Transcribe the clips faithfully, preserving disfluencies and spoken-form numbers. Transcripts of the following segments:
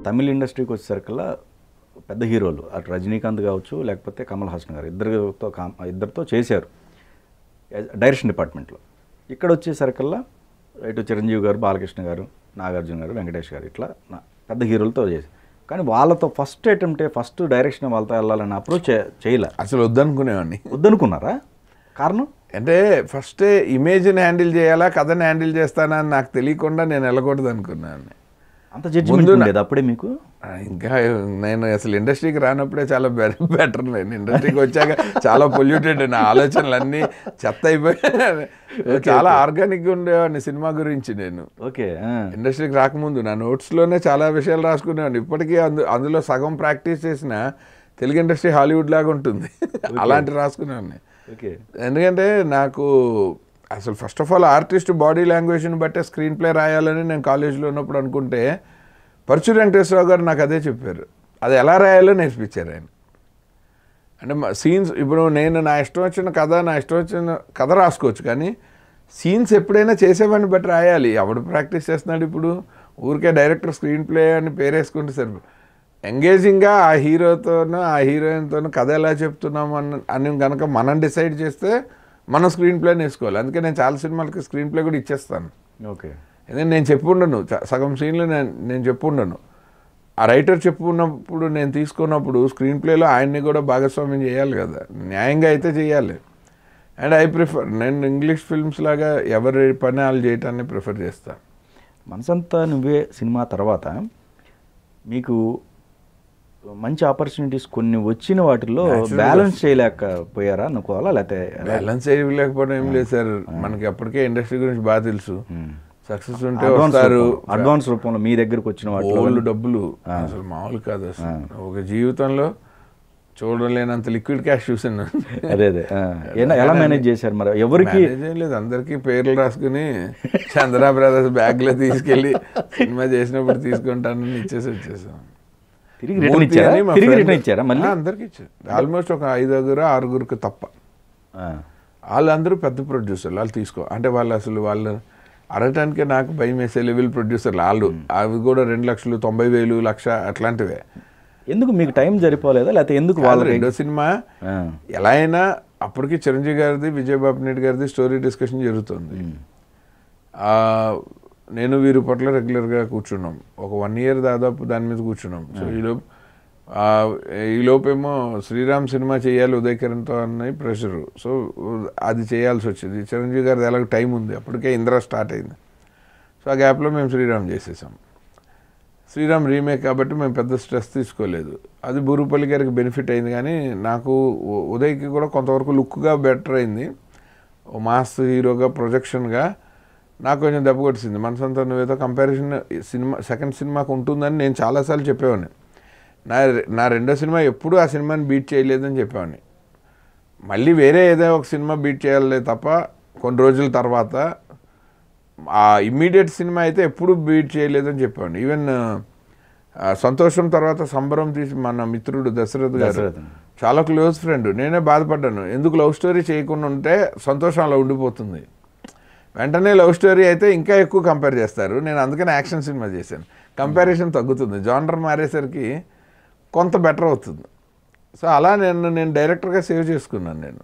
తమిళ ఇండస్ట్రీకి వచ్చేసరికల్లా పెద్ద హీరోలు అటు రజనీకాంత్ కావచ్చు లేకపోతే కమల్ హాసన్ గారు ఇద్దరితో ఇద్దరితో చేశారు డైరెక్షన్ డిపార్ట్మెంట్లో. ఇక్కడ వచ్చేసరికల్లా ఇటు చిరంజీవి గారు, బాలకృష్ణ గారు, నాగార్జున గారు, వెంకటేష్ గారు ఇట్లా పెద్ద హీరోలతో చేశారు. కానీ వాళ్ళతో ఫస్ట్ అటెంప్టే ఫస్ట్ డైరెక్షన్ వాళ్ళతో వెళ్ళాలని అప్రోచ్ చేయలే. అసలు వద్దనుకునేవాడిని. వద్దనుకున్నారా? కారణం అంటే ఫస్టే ఇమేజ్ని హ్యాండిల్ చేయాలా, కథని హ్యాండిల్ చేస్తానా అని నాకు తెలియకుండా నేను వెళ్ళకూడదు అనుకున్నాను. అంత జడ్జిమెంట్ ఉండేది అప్పుడే మీకు? ఇంకా నేను అసలు ఇండస్ట్రీకి రానప్పుడే చాలా బెటర్. నేను ఇండస్ట్రీకి వచ్చాక చాలా పొల్యూటెడ్, నా ఆలోచనలు అన్నీ చెత్త అయిపోయాయి. చాలా ఆర్గానిక్గా ఉండేవాడిని సినిమా గురించి. నేను ఓకే ఇండస్ట్రీకి రాకముందు నా నోట్స్లోనే చాలా విషయాలు రాసుకునేవాడిని. ఇప్పటికీ అందు అందులో సగం ప్రాక్టీస్ చేసిన తెలుగు ఇండస్ట్రీ హాలీవుడ్ లాగా ఉంటుంది, అలాంటి రాసుకునేవాడిని. ఓకే ఎందుకంటే నాకు అసలు first of all artist body లాంగ్వేజ్ని బట్టే స్క్రీన్ ప్లే రాయాలని నేను కాలేజీలో ఉన్నప్పుడు అనుకుంటే పరచూరి వెంకటేశ్వరరావు గారు నాకు అదే చెప్పారు. అది ఎలా రాయాలో నేర్పించారు ఆయన. అంటే సీన్స్ ఇప్పుడు నేను నా ఇష్టం వచ్చిన కథ నా ఇష్టం వచ్చిన కథ రాసుకోవచ్చు, కానీ సీన్స్ ఎప్పుడైనా చేసేవాడిని బట్టి రాయాలి. ఎవడు ప్రాక్టీస్ చేస్తున్నాడు ఇప్పుడు? ఊరికే డైరెక్టర్ స్క్రీన్ ప్లే అని పేరేసుకుంటే సరే ఎంగేజింగ్గా ఆ హీరోతోనూ ఆ హీరోయిన్తోనూ కథ ఎలా చెప్తున్నాము అని అని కనుక మనం డిసైడ్ చేస్తే మనం స్క్రీన్ ప్లేని వేసుకోవాలి. అందుకే నేను చాలా సినిమాలకి స్క్రీన్ ప్లే కూడా ఇచ్చేస్తాను. ఓకే ఎందుకంటే నేను చెప్పుండను సగం సీన్లు నేను నేను చెప్పుండను. ఆ రైటర్ చెప్పుకున్నప్పుడు నేను తీసుకున్నప్పుడు స్క్రీన్ ప్లేలో ఆయన్ని కూడా భాగస్వామ్యం చేయాలి కదా, న్యాయంగా అయితే చేయాలి. అండ్ ఐ ప్రిఫర్ నేను ఇంగ్లీష్ ఫిల్మ్స్ లాగా ఎవరి పని వాళ్ళు చేయటాన్ని ప్రిఫర్ చేస్తాను. మనసంతా నువ్వే సినిమా తర్వాత మీకు మంచి ఆపర్చునిటీస్ కొన్ని వచ్చిన వాటిల్లో బ్యాలెన్స్ చేయలేకపోయారా అనుకోవాలా? లేకపోతే బ్యాలెన్స్ చేయలేకపోవడం ఏం లేదు సార్. మనకి అప్పటికే ఇండస్ట్రీ గురించి బాగా తెలుసు. సక్సెస్ ఉంటే వస్తారు అడ్వాన్స్ రూపంలో మీ దగ్గరకు వచ్చిన వాళ్ళు డబ్బులు అసలు మామూలు కాదు. అసలు ఒక జీవితంలో చూడలేనంత లిక్విడ్ క్యాష్ చూసాను. అదే అదే ఎలా మేనేజ్ చేశారు మరి? ఎవరికి ఏం లేదు, అందరికీ పేర్లు రాసుకుని చంద్ర బ్రదర్స్ బ్యాగ్లో తీసుకెళ్ళి సినిమా చేసినప్పుడు తీసుకుంటానని ఇచ్చేసి వచ్చేసాం. తిరిగి రిటర్న్ ఇచ్చారా? తిరిగి రిటర్న్ ఇచ్చారా మళ్ళీ? అందరికి ఇచ్చారు. ఆల్మోస్ట్ ఒక ఐదుగురు ఆరుగురికి తప్ప. వాళ్ళందరూ పెద్ద ప్రొడ్యూసర్లు. వాళ్ళు తీసుకో అంటే వాళ్ళు అసలు వాళ్ళు అడగటానికే నాకు భయం వేసే లెవెల్ ప్రొడ్యూసర్లు వాళ్ళు. అవి కూడా రెండు లక్షలు తొంభై వేలు లక్ష అట్లాంటివే. ఎందుకు మీకు టైం సరిపోలేదా? లేకపోతే ఎందుకు వాళ్ళ రెండో సినిమా ఎలా అయినా అప్పటికి చిరంజీవి గారిది విజయబాబు నాయుడు గారిది స్టోరీ డిస్కషన్ జరుగుతుంది. నేను వీరి పట్ల రెగ్యులర్గా కూర్చున్నాం. ఒక వన్ ఇయర్ దాదాపు దాని మీద కూర్చున్నాం. సో ఈలోపు ఈలోపేమో శ్రీరామ్ సినిమా చేయాలి ఉదయ్ కిరణ్తో అన్న ప్రెషరు. సో అది చేయాల్సి వచ్చింది. చిరంజీవి గారిది ఎలాగ టైం ఉంది, అప్పటికే ఇంద్ర స్టార్ట్ అయింది. సో ఆ గ్యాప్లో మేము శ్రీరామ్ చేసేసాం. శ్రీరామ్ రీమేక్ కాబట్టి మేము పెద్ద స్ట్రెస్ తీసుకోలేదు. అది బూరుపల్లి గారికి బెనిఫిట్ అయింది, కానీ నాకు ఉదయ్కి కూడా కొంతవరకు లుక్గా బెటర్ అయింది. ఓ మాస్ హీరోగా ప్రొజెక్షన్గా నాకు కొంచెం దెబ్బ కొట్టింది. మనసంతా నువ్వేతో కంపారిజన్ సినిమా సెకండ్ సినిమాకు ఉంటుందని నేను చాలాసార్లు చెప్పేవాడిని. నా నా రెండో సినిమా ఎప్పుడూ ఆ సినిమాని బీట్ చేయలేదని చెప్పేవాడిని. మళ్ళీ వేరే ఏదో ఒక సినిమా బీట్ చేయాలి తప్ప కొన్ని రోజుల తర్వాత ఆ ఇమ్మీడియట్ సినిమా అయితే ఎప్పుడు బీట్ చేయలేదని చెప్పేవాడిని. ఈవెన్ సంతోషం తర్వాత సంబరం తీసి మన మిత్రుడు దశరథ్ గారు చాలా క్లోజ్ ఫ్రెండ్. నేనే బాధపడ్డాను, ఎందుకు లవ్ స్టోరీ చేయకుండా ఉంటే సంతోషం అలా ఉండిపోతుంది. వెంటనే లవ్ స్టోరీ అయితే ఇంకా ఎక్కువ కంపేర్ చేస్తారు. నేను అందుకని యాక్షన్ సినిమా చేశాను. కంపారిజన్ తగ్గుతుంది, జానర్ మారేసరికి కొంత బెటర్ అవుతుంది. సో అలా నేను నేను డైరెక్టర్గా సేవ్ చేసుకున్నాను నేను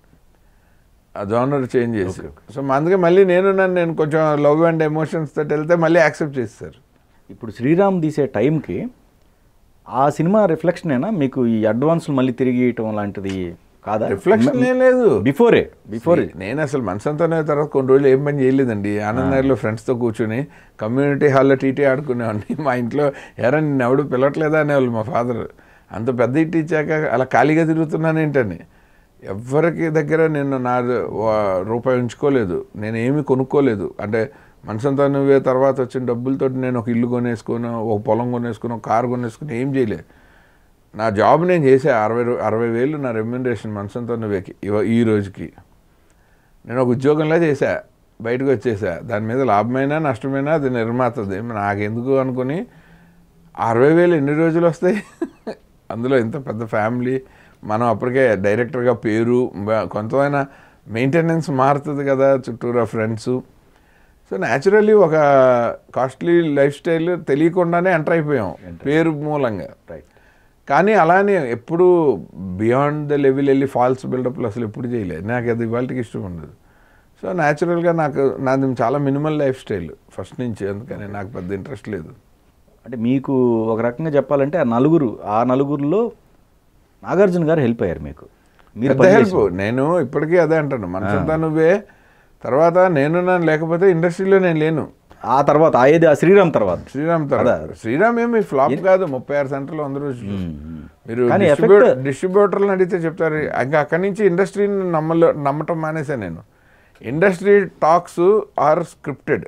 ఆ జానర్ చేంజ్ చేసి. సో అందుకే మళ్ళీ నేను నన్ను నేను కొంచెం లవ్ అండ్ ఎమోషన్స్ తోటి వెళ్తే మళ్ళీ యాక్సెప్ట్ చేస్తారు. ఇప్పుడు శ్రీరామ్ తీసే టైంకి ఆ సినిమా రిఫ్లెక్షనేనా మీకు ఈ అడ్వాన్స్లు మళ్ళీ తిరిగి ఇవ్వటం లాంటిది కాదా? రిఫ్లెక్షన్ ఏం లేదు. బిఫోరే బిఫోరే నేను అసలు మనసంతానే తర్వాత కొన్ని రోజులు ఏం పని చేయలేదండి. ఆనందనగర్లో ఫ్రెండ్స్తో కూర్చొని కమ్యూనిటీ హాల్లో టీటీ ఆడుకునేవాడిని. మా ఇంట్లో ఎవరైనా నిన్ను ఎవడు పిలవట్లేదా అనేవాళ్ళు మా ఫాదర్. అంత పెద్ద ఇట్టి ఇచ్చాక అలా ఖాళీగా తిరుగుతున్నాను ఏంటని. ఎవరికి దగ్గర నేను నా రూపాయి ఉంచుకోలేదు, నేను ఏమీ కొనుక్కోలేదు. అంటే మనసంతా నువ్వే తర్వాత వచ్చిన డబ్బులతో నేను ఒక ఇల్లు కొనేసుకుని, ఒక పొలం కొనేసుకుని, ఒక కారు కొనేసుకుని ఏం చేయలేదు. నా జాబ్ నేను చేసే అరవై అరవై వేలు నా రెమ్యునరేషన్ మనసంతా నువ్వేకి ఈ రోజుకి. నేను ఒక ఉద్యోగంలో చేశా, బయటకు వచ్చేసా. దాని మీద లాభమైనా నష్టమైనా అది నిర్మాతది, నాకెందుకు అనుకుని అరవై వేలు ఎన్ని రోజులు వస్తాయి? అందులో ఇంత పెద్ద ఫ్యామిలీ, మనం అప్పటికే డైరెక్టర్గా పేరు కొంతమైనా మెయింటెనెన్స్ మారుతుంది కదా, చుట్టూరా ఫ్రెండ్స్. సో సో న్యాచురల్లీ ఒక కాస్ట్లీ లైఫ్ స్టైల్ తెలియకుండానే ఎంటర్ అయిపోయాం పేరు మూలంగా. రైట్. కానీ అలానే ఎప్పుడు బియాండ్ ద లెవెల్ వెళ్ళి ఫాల్స్ బిల్డప్లు అసలు ఎప్పుడు చేయలేదు. నాకు అది ఇవాళకి ఇష్టం ఉండదు. సో న్యాచురల్గా నాకు నాది చాలా మినిమల్ లైఫ్ స్టైల్ ఫస్ట్ నుంచి, అందుకని నాకు పెద్ద ఇంట్రెస్ట్ లేదు. అంటే మీకు ఒక రకంగా చెప్పాలంటే ఆ నలుగురు ఆ నలుగురిలో నాగార్జున గారు హెల్ప్ అయ్యారు మీకు. మీరు పెద్ద హెల్ప్. నేను ఇప్పటికీ అదే అంటాను, మనసంతా నువ్వే తర్వాత నేను నన్ను లేకపోతే ఇండస్ట్రీలో నేను లేను. ఆ తర్వాత ఏది ఆ శ్రీరామ్ తర్వాత శ్రీరామ్ తర్వాత శ్రీరామ్ ఏమి ఫ్లాప్ కాదు, ముప్పై ఆరు సెంటర్లు అందరూ మీరు డిస్ట్రిబ్యూటర్లను అడిగితే చెప్తారు. ఇంకా అక్కడి నుంచి ఇండస్ట్రీని నమ్మలో నమ్మటం మానేసా నేను. Industry talks are scripted.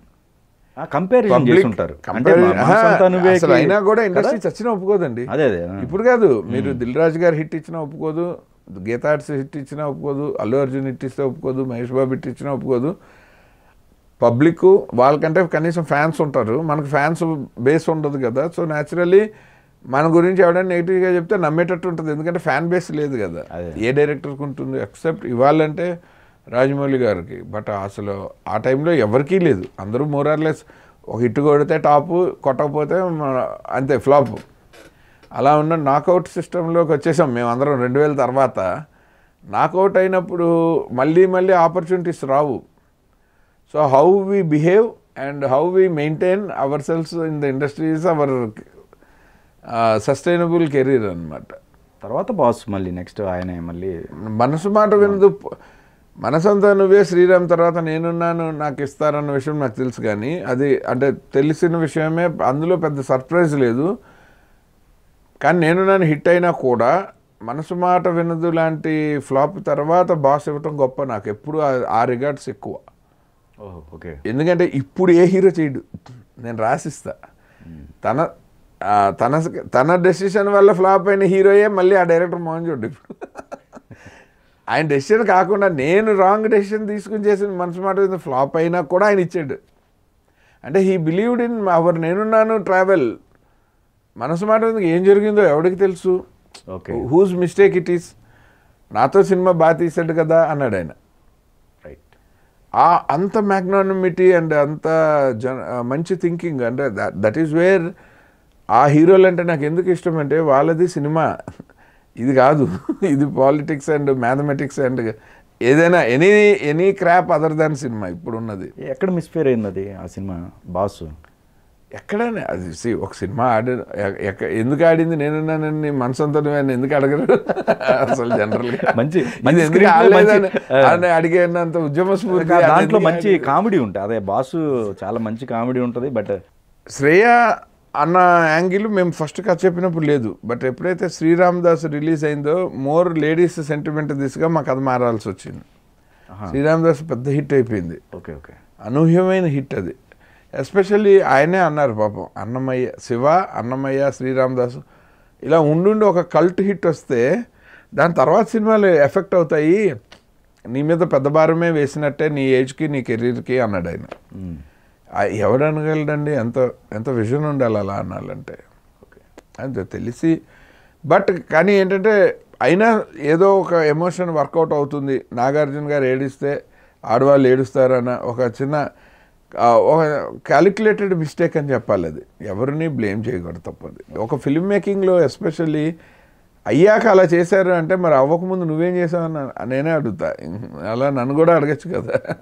అయినా కూడా ఇండస్ట్రీ చచ్చినా ఒప్పుకోదండి. అదే అదే ఇప్పుడు కాదు, మీరు దిల్ రాజు గారు హిట్ ఇచ్చినా ఒప్పుకోదు, గీతా ఆర్ట్స్ హిట్ ఇచ్చినా ఒప్పుకోదు, అల్లు అర్జున్ హిట్ ఇస్తే ఒప్పుకోదు, మహేష్ బాబు హిట్ ఇచ్చినా ఒప్పుకోదు. పబ్లిక్ వాళ్ళకంటే కనీసం ఫ్యాన్స్ ఉంటారు, మనకు ఫ్యాన్స్ బేస్ ఉండదు కదా. సో న్యాచురల్లీ మన గురించి ఎవడైనా నెగిటివ్గా చెప్తే నమ్మేటట్టు ఉంటుంది, ఎందుకంటే ఫ్యాన్ బేస్ లేదు కదా. ఏ డైరెక్టర్కి ఉంటుంది ఎక్సెప్ట్ ఇవ్వాలంటే రాజమౌళి గారికి. బట్ అసలు ఆ టైంలో ఎవరికీ లేదు, అందరూ మోరార్లెస్ ఒక హిట్ కొడితే టాపు, కొట్టకపోతే అంతే ఫ్లాప్. అలా ఉన్న నాకౌట్ సిస్టంలోకి వచ్చేసాం మేము అందరం రెండు వేల తర్వాత. నాకౌట్ అయినప్పుడు మళ్ళీ మళ్ళీ ఆపర్చునిటీస్ రావు. So how we behave and how we maintain ourselves in the industry is our sustainable career అనమాట. తర్వాత బాస్ మళ్ళీ నెక్స్ట్ ఆయన మళ్ళీ మనసు మాట వినదు, మనసంతా నువ్వే, శ్రీరామ్ తర్వాత నేనున్నాను నాకు ఇస్తారన్న విషయం నాకు తెలుసు. కానీ అది అంటే తెలిసిన విషయమే, అందులో పెద్ద సర్ప్రైజ్ లేదు. కానీ నేనున్నాను హిట్ అయినా కూడా మనసు మాట వినదు లాంటి ఫ్లాప్ తర్వాత బాస్ ఇవ్వటం గొప్ప. నాకు ఎప్పుడు ఆ రిగార్డ్స్ ఎక్కువ. ఓకే. ఎందుకంటే ఇప్పుడు ఏ హీరో చేయడు, నేను రాసిస్తా. తన తన తన డెసిషన్ వల్ల ఫ్లాప్ అయిన హీరోయే మళ్ళీ ఆ డైరెక్టర్ మోహన్ చూడు. ఇప్పుడు ఆయన డెసిషన్ కాకుండా నేను రాంగ్ డెసిషన్ తీసుకుని చేసిన మనసు మాట మీద ఫ్లాప్ అయినా కూడా ఆయన ఇచ్చాడు. అంటే హీ బిలీవ్డ్ ఇన్ అవర్ నేనున్నాను ట్రావెల్. మనసు మాట మీద ఏం జరిగిందో ఎవరికి తెలుసు, హూజ్ మిస్టేక్ ఇట్ ఈస్, నాతో సినిమా బాగా తీసాడు కదా అన్నాడు ఆయన. రైట్. ఆ అంత మ్యాగ్నానిమిటీ అండ్ అంత జన మంచి థింకింగ్, అంటే దట్ ఈస్ వేర్ ఆ హీరోలు అంటే నాకు ఎందుకు ఇష్టం అంటే వాళ్ళది సినిమా, ఇది కాదు, ఇది పాలిటిక్స్ అండ్ మ్యాథమెటిక్స్ అండ్ ఏదైనా any any crap other than cinema ఇప్పుడు ఉన్నది. ఎక్కడ మిస్ఫేర్ అయింది అది ఆ సినిమా బాసు? ఎక్కడనే అది సి ఒక సినిమా ఆడి ఎందుకు ఆడింది నేనున్నానని మనసంతా ఎందుకు అడగరు అసలు జనరల్గా. మంచి ఎందుకు ఆడలేదని అడిగేంత ఉద్యమ స్ఫూర్తి, దాంట్లో మంచి కామెడీ ఉంటుంది. అదే బాసు చాలా మంచి కామెడీ ఉంటుంది. బట్ శ్రేయ అన్న యాంగిల్ మేము ఫస్ట్ కథ చెప్పినప్పుడు లేదు. బట్ ఎప్పుడైతే శ్రీరామ్ దాస్ రిలీజ్ అయిందో మోర్ లేడీస్ సెంటిమెంట్ దిశగా మా కథ మారాల్సి వచ్చింది. శ్రీరామ్ దాస్ పెద్ద హిట్ అయిపోయింది. ఓకే ఓకే అనూహ్యమైన హిట్ అది. ఎస్పెషల్లీ ఆయనే అన్నారు పాపం, అన్నమయ్య శివ, అన్నమయ్య, శ్రీరామ్ దాసు ఇలా ఉండుండి ఒక కల్ట్ హిట్ వస్తే దాని తర్వాత సినిమాలు ఎఫెక్ట్ అవుతాయి, నీ మీద పెద్ద భారమే వేసినట్టే నీ ఏజ్కి నీ కెరీర్కి అన్నాడు ఆయన. ఎవడు అనగలడండి, ఎంత ఎంత విజన్ ఉండాలి అలా అనాలంటే. అంతే తెలిసి. బట్ కానీ ఏంటంటే అయినా ఏదో ఒక ఎమోషన్ వర్కౌట్ అవుతుంది. నాగార్జున గారు ఏడిస్తే ఆడవాళ్ళు ఏడుస్తారన్న ఒక చిన్న ఒక క్యాలిక్యులేటెడ్ మిస్టేక్ అని చెప్పాలి. అది ఎవరిని బ్లేమ్ చేయకూడదు, తప్పదు. ఒక ఫిల్మ్ మేకింగ్లో ఎస్పెషల్లీ అయ్యాక అలా చేశారు అంటే మరి అవ్వకముందు నువ్వేం చేసావని నేనే అడుగుతా. అలా నన్ను కూడా అడగచ్చు కదా.